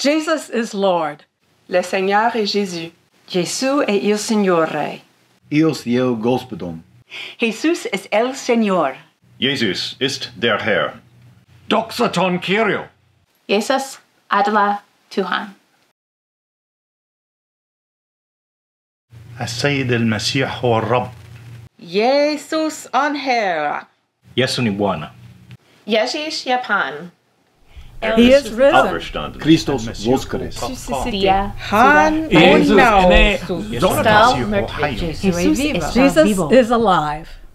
Jesus is Lord. Le Seigneur est Jésus. Gesù è il Signore. Eos Jeo Gospodom. Jesús es el Señor. Jesus ist der Herr. Doxa ton Kyrio. Jesus Adla Tuhan. السيد المسيح هو الرب. Jesus on her. Jesu ni Bwana. Ježíš je Pán. He is risen. Auferstanden. Christos Voskres. Dia Han Jesus uno. ne Stel Zonata. mörkvik. Jesús es Jesus is alive.